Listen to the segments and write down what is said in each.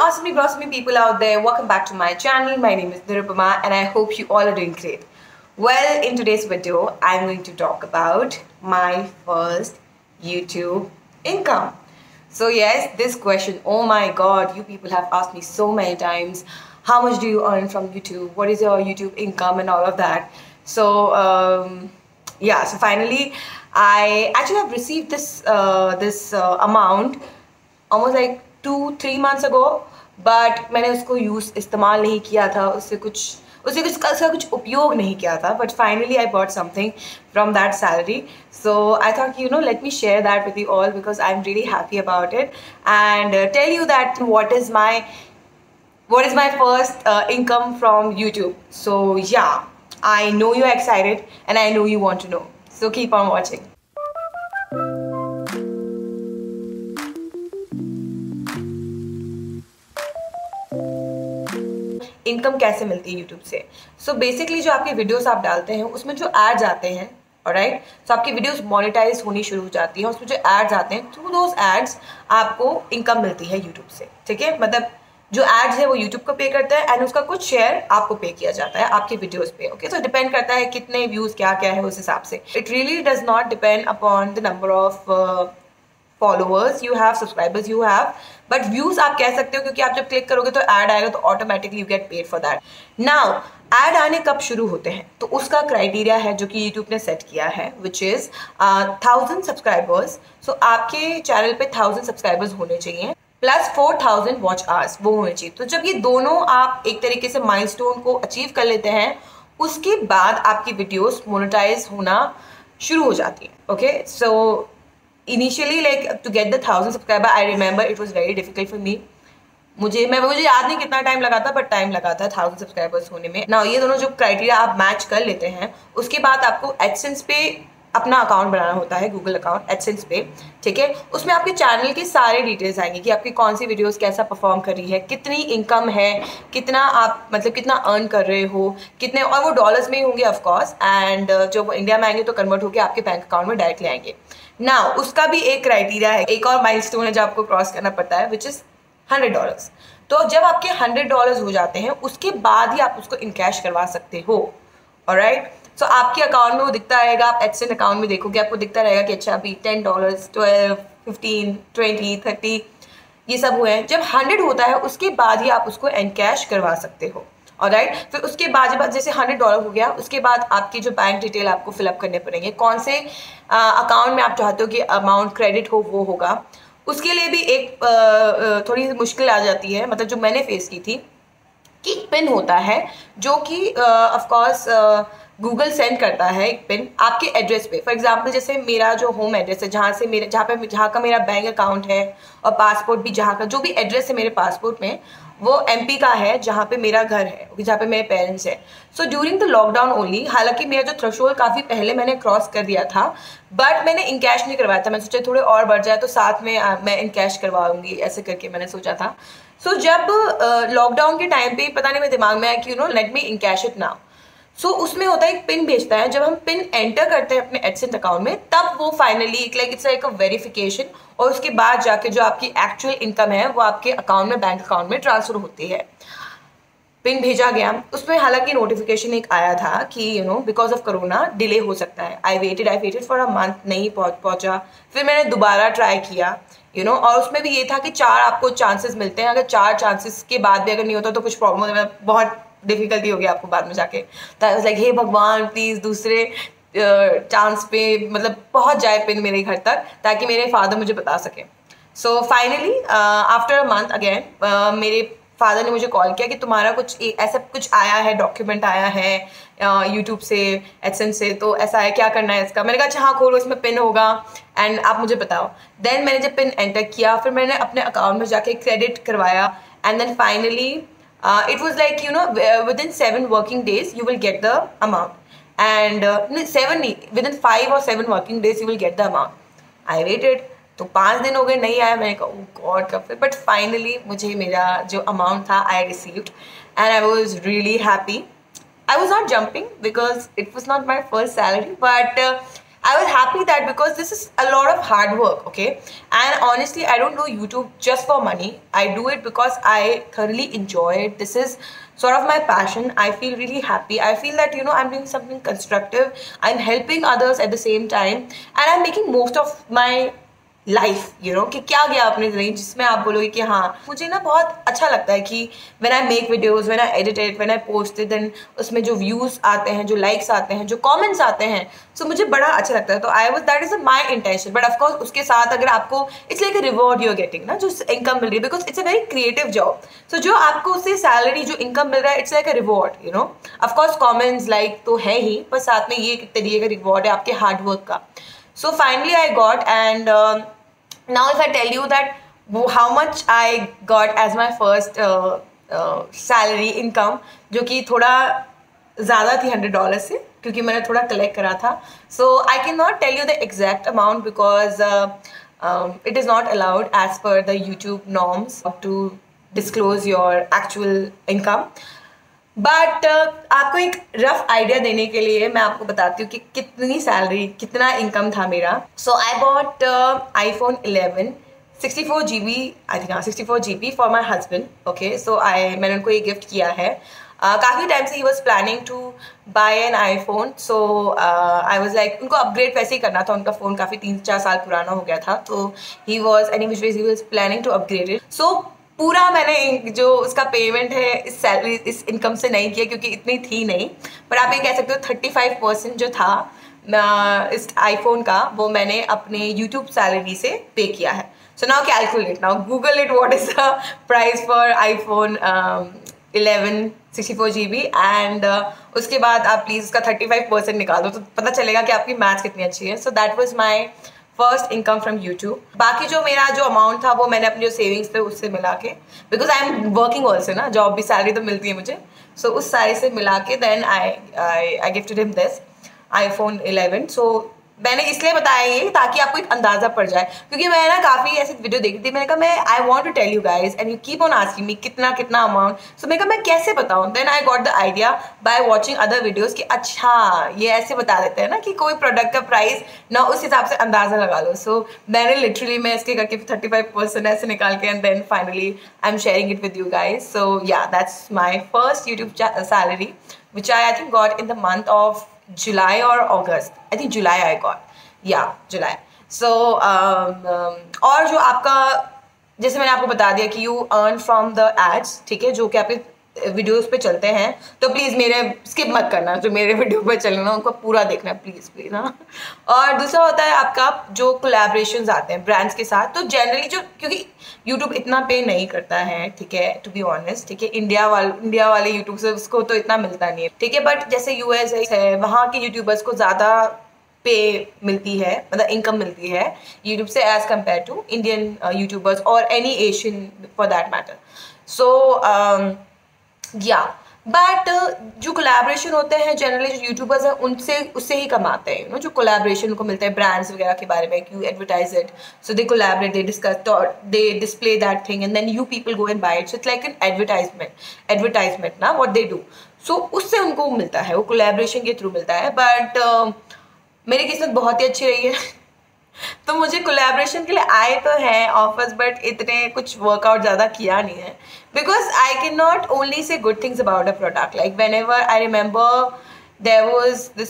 awesome people out there, welcome back to my channel. My name is Nirupama and I hope you all are doing great. Well, in today's video, I'm going to talk about my first YouTube income. So yes, this question, oh my god, you people have asked me so many times, how much do you earn from YouTube? What is your YouTube income and all of that? So yeah, so finally I actually have received this amount almost like 2-3 months ago, but मैंने उसको इस्तेमाल नहीं किया था, उससे कुछ उपयोग नहीं किया था. But finally I bought something from that salary, so I thought, let me share that with you all because I'm really happy about it and tell you that what is my first income from YouTube. So yeah, I know you're excited and I know you want to know, so keep on watching. Income कैसे मिलती है YouTube से? So basically जो आपके videos आप डालते हैं उसमें जो एड्स आते हैं, ऑलराइट, सो आपकी वीडियोस मोनेटाइज होनी शुरू हो जाती है, उसमें जो एड्स आते हैं, थ्रू दोज एड्स आपको इनकम मिलती है यूट्यूब से. ठीक है, मतलब जो एड्स है वो यूट्यूब को पे करता है एंड उसका कुछ शेयर आपको पे किया जाता है आपके वीडियोस पे. ओके, सो डिपेंड करता है कितने व्यूज क्या क्या है उस हिसाब से. It really does not depend upon the number of followers you have, subscribers you have, but views आप कह सकते हो क्योंकि आप जब क्लिक करोगे तो ऐड आएगा तो automatically you get paid for that. Now ad आने कब शुरू होते हैं तो उसका क्राइटेरिया है जो कि यूट्यूब ने सेट किया है, विच इज 1000 सब्सक्राइबर्स. सो आपके चैनल पे 1000 सब्सक्राइबर्स होने चाहिए प्लस 4000 वॉच आवर्स वो होने चाहिए. तो जब ये दोनों आप एक तरीके से माइलस्टोन को अचीव कर लेते हैं उसके बाद आपकी वीडियोस मोनेटाइज होना शुरू हो जाती है. Okay, so initially like to get the 1000 subscriber, I remember it was very difficult for me. मुझे याद नहीं कितना टाइम लगा था, बट टाइम लगा था 1000 सब्सक्राइबर्स होने में. ना ये दोनों जो क्राइटेरिया आप मैच कर लेते हैं उसके बाद आपको एडसेंस पे अपना अकाउंट बनाना होता है, गूगल अकाउंट एडसेंस पे. ठीक है, उसमें आपके चैनल के सारे डिटेल्स आएंगे कि आपकी कौन सी वीडियोस कैसा परफॉर्म कर रही है, कितनी इनकम है, कितना आप मतलब कितना अर्न कर रहे हो, कितने, और वो डॉलर्स में ही होंगे ऑफ कोर्स, एंड जब इंडिया में आएंगे तो कन्वर्ट होकर आपके बैंक अकाउंट में डायरेक्टली आएंगे. ना उसका भी एक क्राइटेरिया है, एक और माइलस्टोन है जो आपको क्रॉस करना पड़ता है, विच इज $100. तो जब आपके $100 हो जाते हैं उसके बाद ही आप उसको इनकैश करवा सकते हो. ऑलराइट, सो आपके अकाउंट में वो दिखता रहेगा, आप एडसेंस अकाउंट में देखोगे आपको दिखता रहेगा कि अच्छा अभी $10, 12, 15, 20, 30 ये सब हुए हैं. जब 100 होता है उसके बाद ही आप उसको इनकैश करवा सकते हो. ऑलराइट, फिर उसके बाद जैसे $100 हो गया उसके बाद आपकी जो बैंक डिटेल आपको फिलअप करने पड़ेंगे, कौन से अकाउंट में आप चाहते हो कि अमाउंट क्रेडिट हो वो होगा. उसके लिए भी एक थोड़ी मुश्किल आ जाती है, मतलब जो मैंने फेस की थी कि पिन होता है जो कि ऑफकोर्स गूगल सेंड करता है एक पिन आपके एड्रेस पे. फॉर एग्जांपल जैसे मेरा जो होम एड्रेस है जहाँ का मेरा बैंक अकाउंट है और पासपोर्ट भी जहाँ का जो भी एड्रेस है मेरे पासपोर्ट में वो एमपी का है जहाँ पे मेरा घर है, जहाँ पे मेरे पेरेंट्स हैं. So during the lockdown only, हालांकि मेरा जो थ्रेशोल्ड काफ़ी पहले मैंने क्रॉस कर दिया था, बट मैंने इनकैश नहीं करवाया था. मैं सोचा थोड़े और बढ़ जाए तो साथ में मैं इनकैश करवाऊंगी, ऐसे करके मैंने सोचा था. सो जब लॉकडाउन के टाइम पे पता नहीं मेरे दिमाग में आया कि let me encash it now. So उसमें होता है एक पिन भेजता है, जब हम पिन एंटर करते हैं अपने एडसेंस अकाउंट में तब वो finally it's like a verification, और उसके बाद जाके जो आपकी एक्चुअल इनकम है वो आपके अकाउंट में, बैंक अकाउंट में ट्रांसफर होती है. पिन भेजा गया, उसमें हालांकि नोटिफिकेशन एक आया था कि बिकॉज ऑफ कोरोना डिले हो सकता है. I waited for a month, नहीं पहुंचा. फिर मैंने दोबारा ट्राई किया और उसमें भी ये था कि 4 आपको चांसेस मिलते हैं, अगर 4 चांसेस के बाद भी अगर नहीं होता तो कुछ प्रॉब्लम होता है, बहुत डिफिकल्टी हो गया आपको बाद में जाके. तो आई वाज लाइक हे भगवान प्लीज दूसरे चांस पे मतलब पहुंच जाए पिन मेरे घर तक ताकि मेरे फादर मुझे बता सके. So finally after a month again मेरे फादर ने मुझे कॉल किया कि तुम्हारा कुछ ऐसा कुछ आया है, डॉक्यूमेंट आया है यूट्यूब से, एडसेंस से, तो ऐसा है, क्या करना है इसका. मैंने कहा अच्छा हाँ खोलो, इसमें पिन होगा एंड आप मुझे बताओ. देन मैंने जब पिन एंटर किया फिर मैंने अपने अकाउंट में जाके क्रेडिट करवाया and then finally it was like within 7 working days you will get the amount, and within 5 or 7 working days you will get the amount. I waited, तो 5 दिन हो गए नहीं आया. मैंने कहा oh God कब फिर, बट फाइनली मुझे मेरा जो अमाउंट था I received and I was really happy. I was not jumping because it was not my first salary, but I was happy that because this is a lot of hard work, okay? And honestly, I don't do YouTube just for money. I do it because I thoroughly enjoy it. This is sort of my passion. I feel really happy. I feel that, you know, I'm doing something constructive. I'm helping others at the same time, and I'm making most of my life, you know, कि क्या गया अपनी जिंदगी जिसमें आप बोलोगे कि हाँ मुझे ना बहुत अच्छा लगता है कि when I make videos, when I edit it, when I post it, then उसमें जो व्यूज आते हैं, जो लाइक्स आते हैं, जो कमेंट्स आते हैं, सो मुझे बड़ा अच्छा लगता है. तो I was, that is my intention. But of course उसके साथ अगर आपको it's like a reward you are getting ना, जो इनकम मिल रही है, because it's a very creative job. So जो आपको उससे सैलरी, जो इनकम मिल रहा है, it's like a reward, you know. Of course comments like तो है ही, पर साथ में ये एक तरीके का रिवॉर्ड है आपके हार्डवर्क का. So finally I got, and now if I tell you that how much I got as my first salary income, जो कि थोड़ा ज़्यादा थी $100 से, क्योंकि मैंने थोड़ा कलेक्ट करा था. So I cannot tell you the exact amount because it is not allowed as per the YouTube norms to disclose your actual income. But आपको एक रफ आइडिया देने के लिए मैं आपको बताती हूँ कि कितनी सैलरी, कितना इनकम था मेरा. So I bought iPhone 11 64 GB, I think, हाँ 64 GB for my husband. Okay, so मैंने उनको ये गिफ्ट किया है. काफ़ी टाइम से ही was planning to buy an iPhone. So I was like, उनको अपग्रेड वैसे ही करना था, उनका फ़ोन काफ़ी 3-4 साल पुराना हो गया था. तो he was he was planning to upgrade it. So पूरा मैंने जो उसका पेमेंट है इस सैलरी, इस इनकम से नहीं किया, क्योंकि इतनी थी नहीं. पर आप ये कह सकते हो 35% जो था इस iPhone का, वो मैंने अपने YouTube सैलरी से पे किया है. So now calculate, now Google it, what is the price for iPhone 11 64 GB, and उसके बाद आप प्लीज़ उसका 35% निकाल दो, तो पता चलेगा कि आपकी मैथ्स कितनी अच्छी है. So that was my first income from YouTube. बाकी जो मेरा जो अमाउंट था वो मैंने अपनी जो सेविंग्स थे उससे मिला के, because I am working also ना, जॉब भी, सैलरी तो मिलती है मुझे. सो उस सारे से मिला के then I gifted him this iPhone 11. सो मैंने इसलिए बताया ये ताकि आपको एक अंदाजा पड़ जाए, क्योंकि मैं ना काफ़ी ऐसी वीडियो देखी थी. मैंने कहा मैं I want to tell you guys and you keep on asking me कितना कितना अमाउंट. सो मैंने कहा मैं कैसे बताऊँ. Then I got the idea by watching other videos कि अच्छा ये ऐसे बता देते हैं ना कि कोई प्रोडक्ट का प्राइस ना उस हिसाब से अंदाज़ा लगा लो. सो मैंने लिटरली मैं इसके करके 35% ऐसे निकाल के, and then finally I am sharing it with you guys. So yeah that's my first YouTube salary which I think got in the month of July or August. I think July I got. Yeah, July. So और जो आपका, जैसे मैंने आपको बता दिया कि you earn from the ads, ठीक है, जो कि आपके वीडियोस पे चलते हैं. तो प्लीज़ मेरे स्किप मत करना, जो मेरे वीडियो पे चल रहा है उनको पूरा देखना प्लीज़ प्लीज़, हाँ. और दूसरा होता है आपका जो कोलैबोरेशंस आते हैं ब्रांड्स के साथ. तो जनरली जो, क्योंकि यूट्यूब इतना पे नहीं करता है, ठीक है, टू बी ऑनेस्ट, ठीक है, इंडिया वाले यूट्यूब से उसको तो इतना मिलता नहीं है, ठीक है. बट जैसे यूएस है, वहाँ के यूट्यूबर्स को ज़्यादा पे मिलती है, मतलब इनकम मिलती है यूट्यूब से as compare to Indian YouTubers और any Asian for that matter. So yeah but जो कोलैबोरेशन होते हैं जनरली जो यूट्यूबर्स हैं उससे ही कमाते हैं, यू नो, जो कोलैबोरेशन को मिलता है ब्रांड्स वगैरह के बारे में, you advertise it, so they collaborate, they discuss, they display that thing, and then you people go and buy it. So it's like an advertisement ना, व्हाट दे डू. सो उससे उनको मिलता है, वो कोलैबोरेशन के थ्रू मिलता है. But मेरी किस्मत बहुत ही अच्छी रही है. तो मुझे कोलैबोरेशन के लिए आए तो हैं ऑफर्स, बट इतने कुछ वर्कआउट ज़्यादा किया नहीं है, because I can not only say good things about a product. Like whenever I remember there was this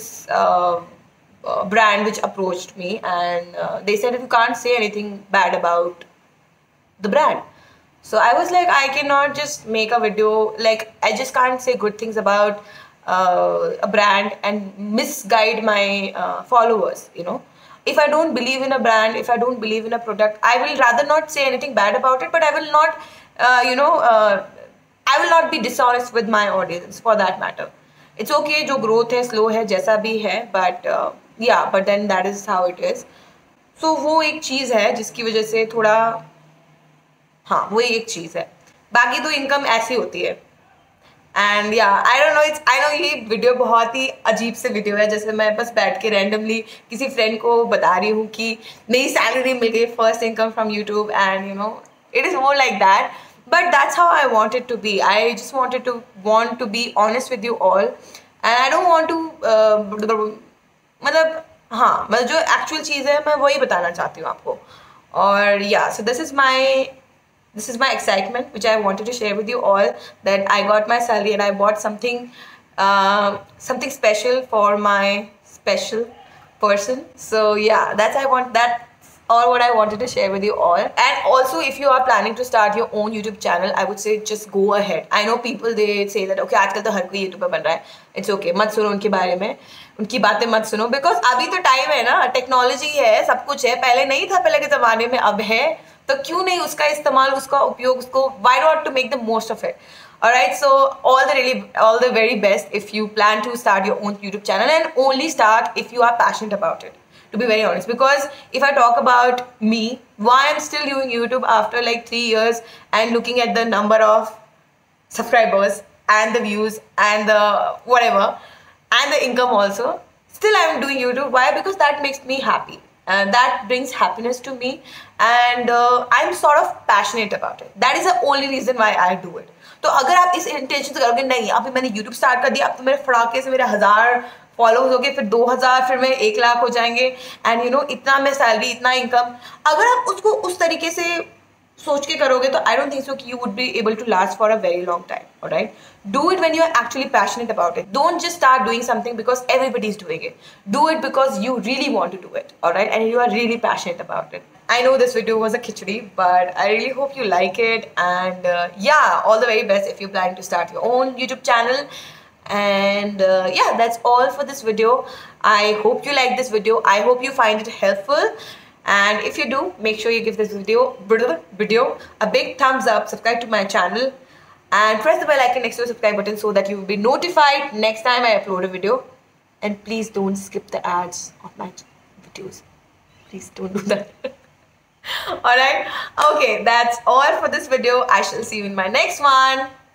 brand which approached me, and they said that you can't say anything bad about the brand. So I was like, I cannot just make a video, like I just can't say good things about a brand and misguide my followers, you know. If I don't believe in a brand, if I don't believe in a product, I will rather not say anything bad about it, but I will not I will not be dishonest with my audience for that matter. It's okay जो growth है, slow है, जैसा भी है, but yeah, but then that is how it is. So वो एक चीज़ है जिसकी वजह से थोड़ा, हाँ वो एक चीज़ है. बाकी तो इनकम ऐसी होती है. And yeah I don't know, I know ये वीडियो बहुत ही अजीब से वीडियो है, जैसे मैं बस बैठ के रैंडमली किसी फ्रेंड को बता रही हूँ कि नई सैलरी मिल गई, first income from YouTube, and you know it is more like that. But that's how I want it to be. I just want to be honest with you all, and I don't want to मतलब हाँ, मतलब जो actual चीज़ है मैं वही बताना चाहती हूँ आपको. और या सो this is my excitement which I wanted to share with you all, that I got my salary and I bought something special for my special person. So yeah, that's all what I wanted to share with you all. And also, if you are planning to start your own YouTube channel, I would say just go ahead. I know people, they say that okay, आजकल तो हर कोई YouTuber बन रहा है. It's okay, मत सुनो उनके बारे में, उनकी बातें मत सुनो, बिकॉज अभी तो टाइम है ना, टेक्नोलॉजी है, सब कुछ है. पहले नहीं था, पहले के ज़माने में, अब है, तो क्यों नहीं उसका इस्तेमाल, उसका उपयोग, उसको why not to make the most of it. Alright, so all the very best if you plan to start your own YouTube channel, and only start if you are passionate about it, to be very honest. Because if I talk about me, why I'm still doing YouTube after like 3 years and looking at the number of subscribers and the views and the whatever and the income also, still I'm doing YouTube. Why? Because that makes me happy. And that brings happiness to me, and I'm sort of passionate about it. That is the only reason why I do it. तो अगर आप इस intention से करोगे, नहीं अभी मैंने YouTube start कर दिया, अब तो मेरे फड़ाके से मेरे 1000 फॉलोअर्स हो गए, फिर 2000, फिर मेरे 1 लाख हो जाएंगे, एंड यू नो इतना मैं सैलरी, इतना इनकम, अगर आप उसको उस तरीके से सोच के करोगे तो आई डोंट थिंक सो कि you would be able to last for a very long time. Alright, do it when you are actually passionate about it. Don't just start doing something because everybody is doing it. Do it because you really want to do it, alright, and you are really passionate about it. I know this video was a khichdi, but I really hope you like it, and yeah, all the very best if you're planning to start your own YouTube channel. And yeah, that's all for this video. I hope you like this video. I hope you find it helpful, and if you do, make sure you give this video a big thumbs up, subscribe to my channel, and press the bell icon next to the subscribe button so that you will be notified next time I upload a video. And please don't skip the ads of my videos. Please don't do that. Alright, okay, that's all for this video. I shall see you in my next one.